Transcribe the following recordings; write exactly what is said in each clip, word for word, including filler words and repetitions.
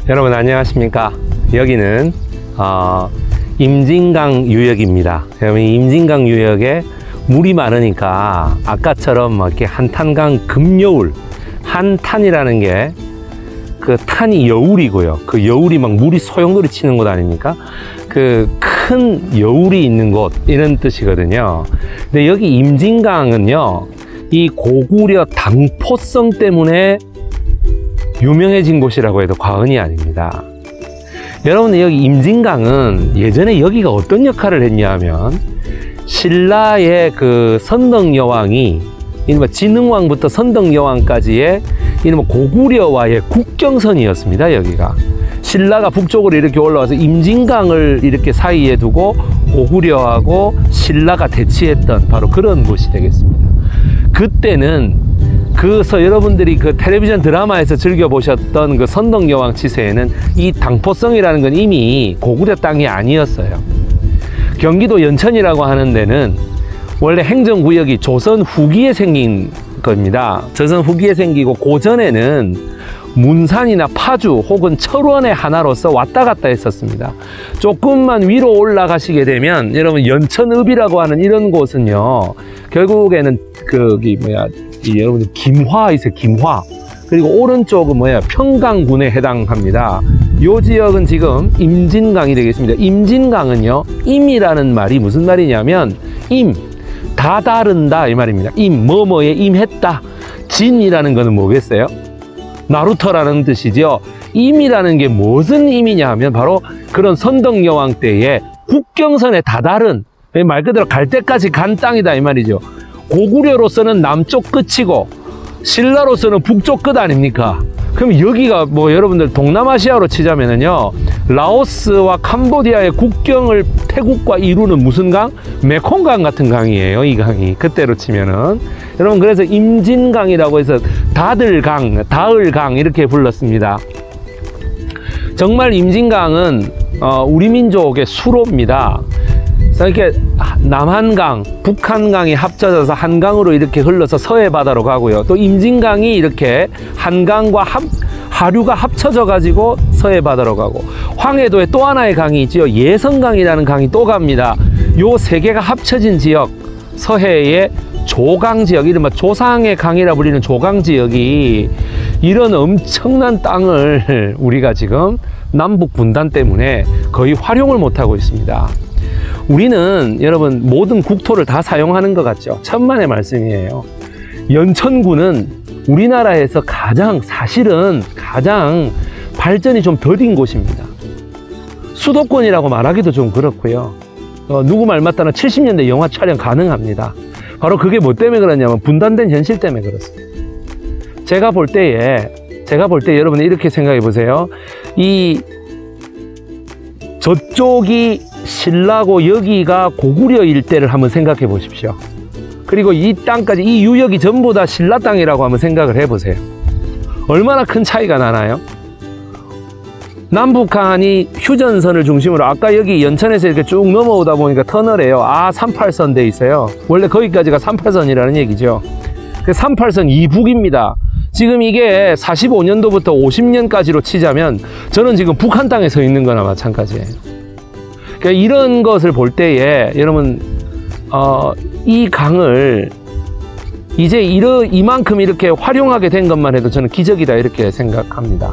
여러분 안녕하십니까. 여기는 어, 임진강 유역입니다. 여러분 임진강 유역에 물이 많으니까 아까처럼 이렇게 한탄강 급여울, 한탄이라는 게 그 탄이 여울이고요. 그 여울이 막 물이 소용돌이 치는 곳 아닙니까? 그 큰 여울이 있는 곳, 이런 뜻이거든요. 근데 여기 임진강은요, 이 고구려 당포성 때문에 유명해진 곳이라고 해도 과언이 아닙니다. 여러분, 여기 임진강은 예전에 여기가 어떤 역할을 했냐 하면, 신라의 그 선덕여왕이 이른바 진흥왕부터 선덕여왕까지의 이른바 고구려와의 국경선이었습니다. 여기가 신라가 북쪽으로 이렇게 올라와서 임진강을 이렇게 사이에 두고 고구려하고 신라가 대치했던 바로 그런 곳이 되겠습니다. 그때는 그래서 여러분들이 그 텔레비전 드라마에서 즐겨보셨던 그 선덕여왕 치세에는 이 당포성이라는 건 이미 고구려 땅이 아니었어요. 경기도 연천이라고 하는 데는 원래 행정구역이 조선 후기에 생긴 겁니다. 조선 후기에 생기고 고전에는 문산이나 파주 혹은 철원의 하나로서 왔다 갔다 했었습니다. 조금만 위로 올라가시게 되면 여러분 연천읍이라고 하는 이런 곳은요, 결국에는 그기 뭐야 이 여러분들 김화 있어요. 김화. 그리고 오른쪽은 뭐야 평강군에 해당합니다. 요 지역은 지금 임진강이 되겠습니다. 임진강은요, 임이라는 말이 무슨 말이냐면 임, 다 다른다 이 말입니다. 임, 뭐뭐에 임했다. 진이라는 거는 뭐겠어요? 나루터라는 뜻이죠. 임이라는 게 무슨 임이냐 하면 바로 그런 선덕여왕 때의 국경선에 다다른, 말 그대로 갈 때까지 간 땅이다 이 말이죠. 고구려로서는 남쪽 끝이고 신라로서는 북쪽 끝 아닙니까? 그럼 여기가 뭐 여러분들 동남아시아로 치자면은요, 라오스와 캄보디아의 국경을 태국과 이루는 무슨 강? 메콩강 같은 강이에요. 이 강이 그때로 치면은. 여러분, 그래서 임진강이라고 해서 다들강, 다을강 이렇게 불렀습니다. 정말 임진강은 어, 우리 민족의 수로입니다. 이렇게 남한강, 북한강이 합쳐져서 한강으로 이렇게 흘러서 서해 바다로 가고요. 또 임진강이 이렇게 한강과 합, 하류가 합쳐져 가지고 서해 바다로 가고, 황해도에 또 하나의 강이 있죠. 예성강이라는 강이 또 갑니다. 요 세 개가 합쳐진 지역, 서해의 조강 지역, 이른바 조상의 강이라 불리는 조강 지역이 이런 엄청난 땅을 우리가 지금 남북 분단 때문에 거의 활용을 못하고 있습니다. 우리는 여러분 모든 국토를 다 사용하는 것 같죠. 천만의 말씀이에요. 연천군은 우리나라에서 가장 사실은 가장 발전이 좀 더딘 곳입니다. 수도권이라고 말하기도 좀 그렇고요. 어, 누구 말 맞다나 칠십 년대 영화 촬영 가능합니다. 바로 그게 뭐 때문에 그러냐면 분단된 현실 때문에 그렇습니다. 제가 볼 때에 제가 볼 때 여러분 이렇게 생각해 보세요. 이 저쪽이 신라고 여기가 고구려 일대를 한번 생각해 보십시오. 그리고 이 땅까지, 이 유역이 전부 다 신라 땅이라고 한번 생각을 해 보세요. 얼마나 큰 차이가 나나요? 남북한이 휴전선을 중심으로, 아까 여기 연천에서 이렇게 쭉 넘어오다 보니까 터널에요, 아 삼팔선 돼 있어요. 원래 거기까지가 삼팔선이라는 얘기죠. 그 삼팔선 이북입니다. 지금 이게 사십오 년도부터 오십 년까지로 치자면 저는 지금 북한 땅에 서 있는 거나 마찬가지예요. 그러니까 이런 것을 볼 때에 여러분 어, 이 강을 이제 이러, 이만큼 이렇게 활용하게 된 것만 해도 저는 기적이다 이렇게 생각합니다.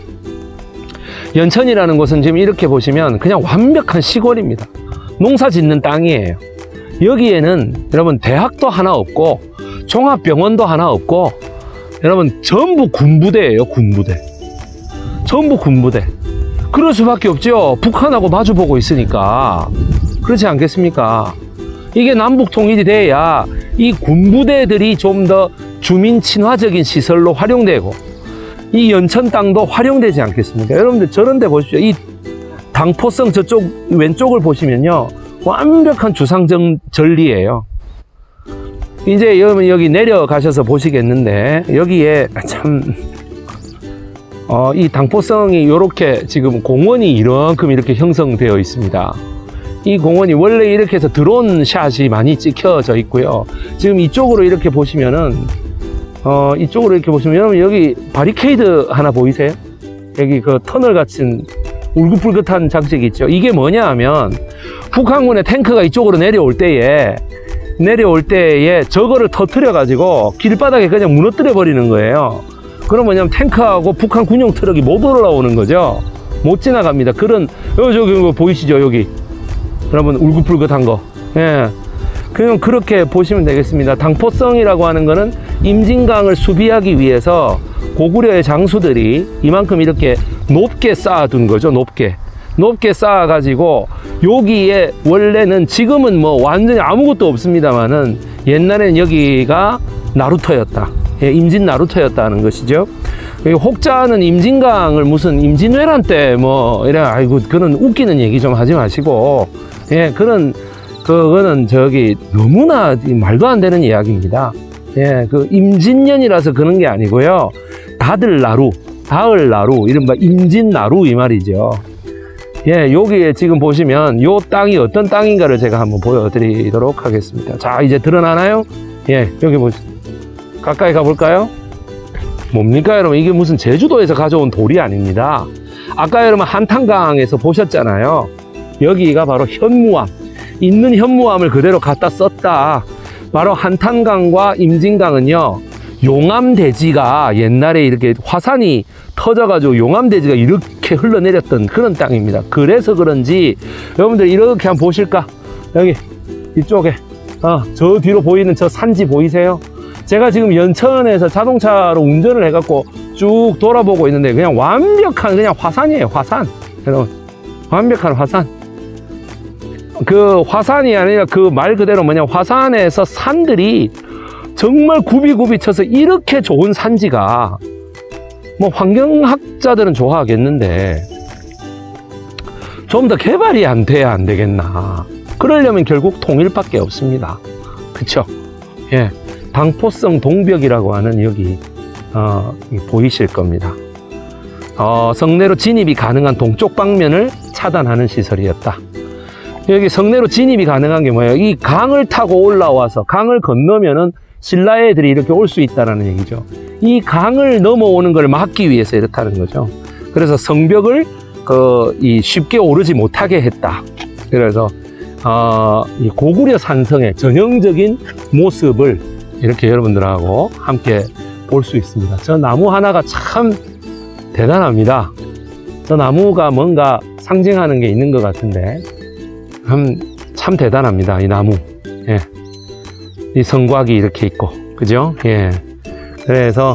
연천이라는 곳은 지금 이렇게 보시면 그냥 완벽한 시골입니다. 농사 짓는 땅이에요. 여기에는 여러분 대학도 하나 없고 종합병원도 하나 없고 여러분 전부 군부대예요. 군부대. 전부 군부대. 그럴 수밖에 없죠. 북한하고 마주보고 있으니까. 그렇지 않겠습니까? 이게 남북 통일이 돼야 이 군부대들이 좀 더 주민 친화적인 시설로 활용되고 이 연천 땅도 활용되지 않겠습니까? 여러분들 저런 데 보십시오. 이 당포성 저쪽 왼쪽을 보시면요, 완벽한 주상정 전리예요. 이제 여러분 여기 내려가셔서 보시겠는데 여기에 참 어, 이 당포성이 이렇게 지금 공원이 이만큼 이렇게 형성되어 있습니다. 이 공원이 원래 이렇게 해서 드론 샷이 많이 찍혀져 있고요. 지금 이쪽으로 이렇게 보시면은 어, 이쪽으로 이렇게 보시면 여러분 여기 바리케이드 하나 보이세요? 여기 그 터널 같은 울긋불긋한 장식이 있죠. 이게 뭐냐 하면 북한군의 탱크가 이쪽으로 내려올 때에 내려올 때에 저거를 터뜨려 가지고 길바닥에 그냥 무너뜨려 버리는 거예요. 그럼 뭐냐면 탱크하고 북한 군용 트럭이 못 올라오는 거죠. 못 지나갑니다. 그런 요 저기 뭐 보이시죠? 여기 여러분 울긋불긋한 거. 예. 그냥 그렇게 보시면 되겠습니다. 당포성이라고 하는 거는 임진강을 수비하기 위해서 고구려의 장수들이 이만큼 이렇게 높게 쌓아둔 거죠. 높게 높게 쌓아 가지고 여기에 원래는 지금은 뭐 완전히 아무것도 없습니다만은 옛날엔 여기가 나루터였다. 예, 임진 나루터였다는 것이죠. 혹자는 임진강을 무슨 임진왜란 때 뭐 이래 아이고 그런 웃기는 얘기 좀 하지 마시고, 예, 그런 그거는 저기 너무나 말도 안 되는 이야기입니다. 예, 그 임진년이라서 그런 게 아니고요. 다들 나루, 다을 나루, 이른바 임진 나루 이 말이죠. 예, 여기에 지금 보시면 요 땅이 어떤 땅인가를 제가 한번 보여드리도록 하겠습니다. 자, 이제 드러나나요? 예, 여기 보시죠. 가까이 가볼까요? 뭡니까 여러분? 이게 무슨 제주도에서 가져온 돌이 아닙니다. 아까 여러분 한탄강에서 보셨잖아요. 여기가 바로 현무암, 있는 현무암을 그대로 갖다 썼다. 바로 한탄강과 임진강은요, 용암대지가 옛날에 이렇게 화산이 터져가지고 용암대지가 이렇게 흘러내렸던 그런 땅입니다. 그래서 그런지 여러분들 이렇게 한번 보실까? 여기 이쪽에 어, 저 뒤로 보이는 저 산지 보이세요? 제가 지금 연천에서 자동차로 운전을 해갖고 쭉 돌아보고 있는데 그냥 완벽한 그냥 화산이에요. 화산. 여러분, 완벽한 화산. 그 화산이 아니라 그 말 그대로 뭐냐, 화산에서 산들이 정말 굽이굽이 쳐서 이렇게 좋은 산지가 뭐 환경학자들은 좋아하겠는데 좀 더 개발이 안 돼야 안 되겠나. 그러려면 결국 통일밖에 없습니다. 그쵸? 예. 당포성 동벽이라고 하는 여기 어, 보이실 겁니다. 어, 성내로 진입이 가능한 동쪽 방면을 차단하는 시설이었다. 여기 성내로 진입이 가능한 게 뭐예요? 이 강을 타고 올라와서 강을 건너면은 신라애들이 이렇게 올 수 있다는 얘기죠. 이 강을 넘어오는 걸 막기 위해서 이렇다는 거죠. 그래서 성벽을 그, 이 쉽게 오르지 못하게 했다. 그래서 어, 이 고구려 산성의 전형적인 모습을 이렇게 여러분들하고 함께 볼 수 있습니다. 저 나무 하나가 참 대단합니다. 저 나무가 뭔가 상징하는 게 있는 것 같은데 참, 참 대단합니다. 이 나무. 예. 이 성곽이 이렇게 있고, 그죠? 예. 그래서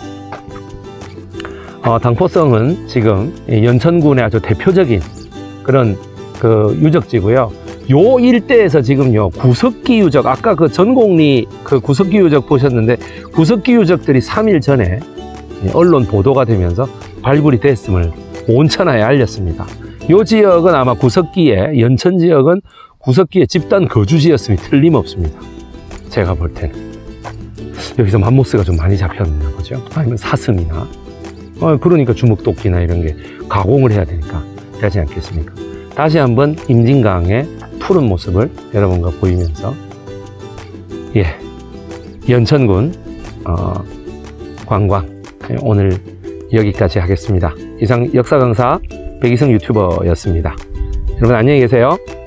어, 당포성은 지금 연천군의 아주 대표적인 그런 그 유적지고요. 요 일대에서 지금요, 구석기 유적, 아까 그 전곡리 그 구석기 유적 보셨는데, 구석기 유적들이 삼 일 전에 언론 보도가 되면서 발굴이 됐음을 온 천하에 알렸습니다. 요 지역은 아마 구석기에, 연천 지역은 구석기의 집단 거주지였음이 틀림없습니다. 제가 볼 때는. 여기서 맘모스가 좀 많이 잡혔나 보죠. 아니면 사슴이나. 어, 그러니까 주먹도끼나 이런 게 가공을 해야 되니까 되지 않겠습니까? 다시 한번 임진강의 푸른 모습을 여러분과 보이면서, 예, 연천군 어, 관광 오늘 여기까지 하겠습니다. 이상 역사 강사 백이성 유튜버였습니다. 여러분 안녕히 계세요.